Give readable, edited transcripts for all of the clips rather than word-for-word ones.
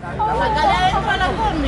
Sácale adentro a la come.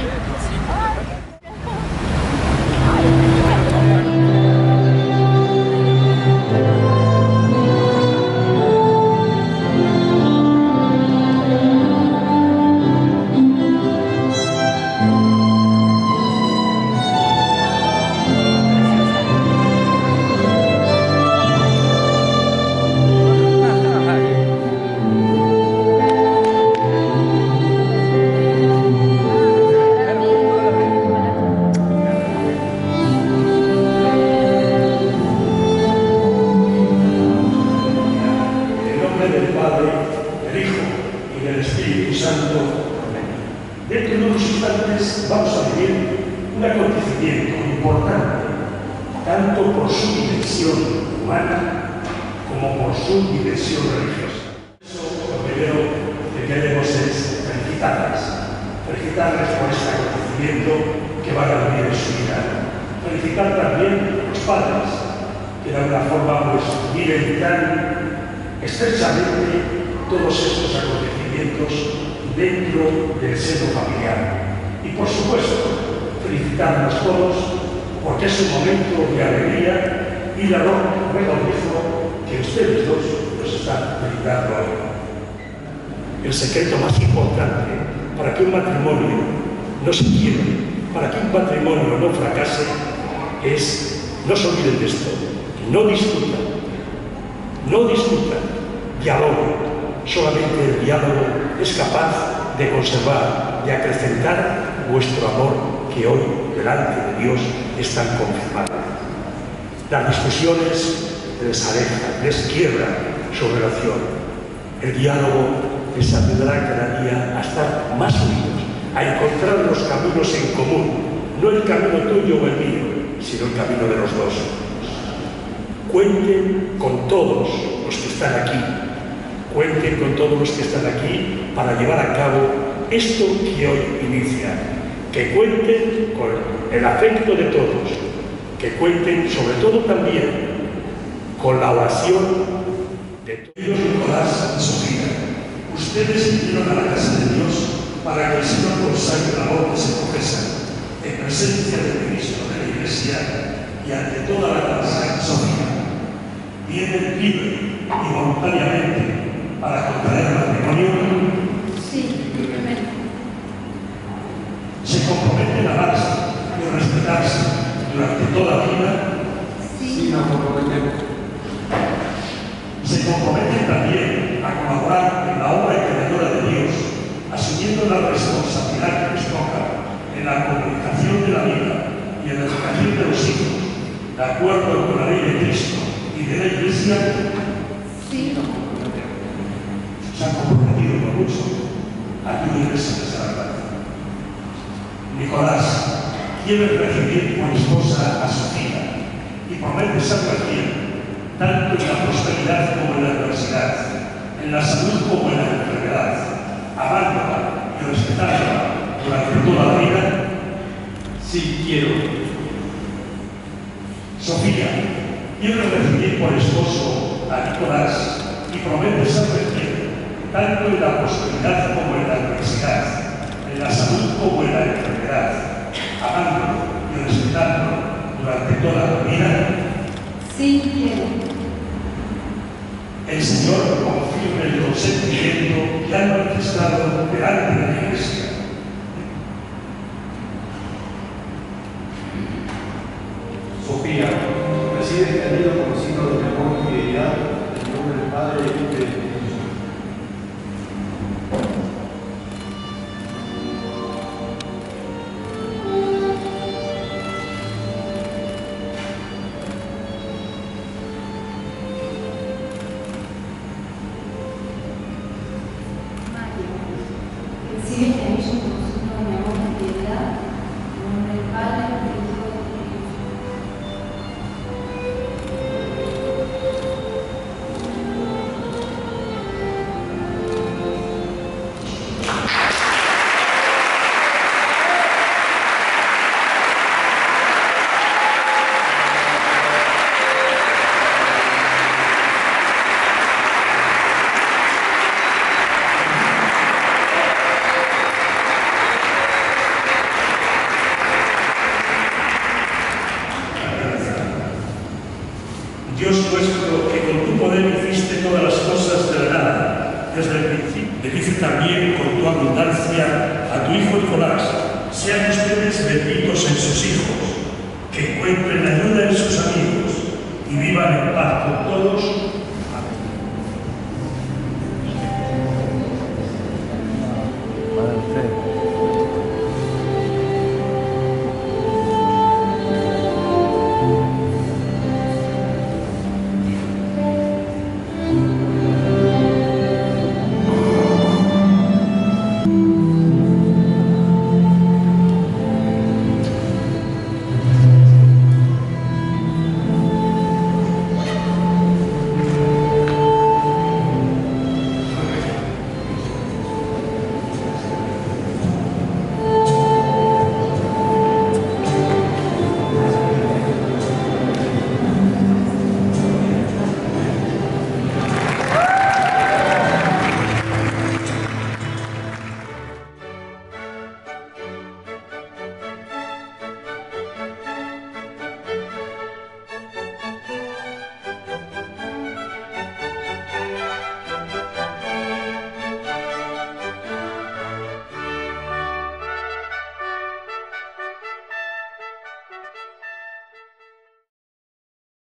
Dentro de unos instantes vamos a vivir un acontecimiento importante, tanto por su dimensión humana como por su dimensión religiosa. Eso lo primero que queremos es felicitarles por este acontecimiento que van a vivir en su vida. Felicitar también a los padres, que de alguna forma viven tan estrechamente todos estos acontecimientos dentro del seno familiar. Y por supuesto, felicitarnos todos porque es un momento de alegría y de regocijo que ustedes dos nos están brindando hoy. El secreto más importante para que un matrimonio no se quiebre, para que un matrimonio no fracase, es, no se olviden de esto, no discutan, dialoguen. Solamente el diálogo es capaz de conservar, de acrecentar vuestro amor que hoy, delante de Dios, es tan confirmado. Las discusiones les alejan, les quiebran su relación. El diálogo les ayudará cada día a estar más unidos, a encontrar los caminos en común, no el camino tuyo o el mío, sino el camino de los dos. Cuenten con todos los que están aquí. Cuenten con todos los que están aquí para llevar a cabo esto que hoy inicia. Que cuenten con el afecto de todos. Que cuenten sobre todo también con la oración de todos. Nicolás y Sofía, ustedes vinieron a la casa de Dios para que el Señor consagre la labor que se profesa en presencia del ministro de la Iglesia y ante toda la casa. Sofía, vienen libre y voluntariamente para contraer matrimonio. Sí, libremente. ¿Se comprometen a amarse y a respetarse durante toda la vida? Sí, nos comprometemos. ¿Se comprometen también a colaborar en la obra creadora de Dios, asumiendo la responsabilidad que les toca en la comunicación de la vida y en la educación de los hijos, de acuerdo con la ley de Cristo y de la Iglesia? Sí. Se han comprometido con mucho. Ayúdenles a esa verdad. Nicolás, quiere recibir por esposa a Sofía y promete serla fiel, tanto en la prosperidad como en la adversidad, en la salud como en la enfermedad, amándola y respetándola durante toda la vida. Sí, quiero. Sofía, quiere recibir por esposo a Nicolás y promete serle fiel, tanto en la prosperidad como en la adversidad, en la salud como en la enfermedad, amándolo y respetándolo durante toda la vida. Sí, quiero. El Señor confirme el consentimiento que han manifestado delante de la Iglesia. Sofía, recibe este anillo como signo de mi amor y fidelidad en nombre del Padre y del Hijo y del Espíritu Santo. Recibe este anillo como signo de mi amor y fidelidad en nombre del Padre, del Hijo y del Espíritu Santo. hijo Nicolás, sean ustedes benditos en sus hijos, que encuentren ayuda en sus amigos y vivan en paz con todos